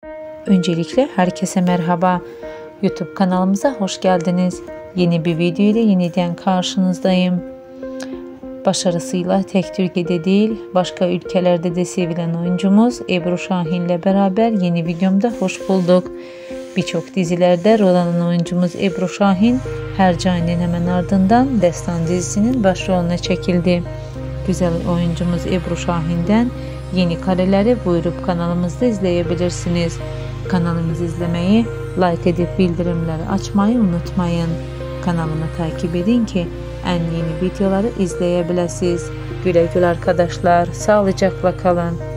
Öncelikle herkese merhaba. YouTube kanalımıza hoş geldiniz. Yeni bir video ile yeniden karşınızdayım. Başarısıyla tek Türkiye'de değil, başka ülkelerde de sevilen oyuncumuz Ebru Şahin ile beraber yeni videomda hoş bulduk. Birçok dizilerde rol alan oyuncumuz Ebru Şahin, Hercai'nin hemen ardından Destan dizisinin başrolüne çekildi. Güzel oyuncumuz Ebru Şahin'den yeni kareleri buyurup kanalımızda izleyebilirsiniz. Kanalımızı izlemeyi, like edip bildirimleri açmayı unutmayın. Kanalımı takip edin ki en yeni videoları izleyebilirsiniz. Güle güle arkadaşlar, sağlıcakla kalın.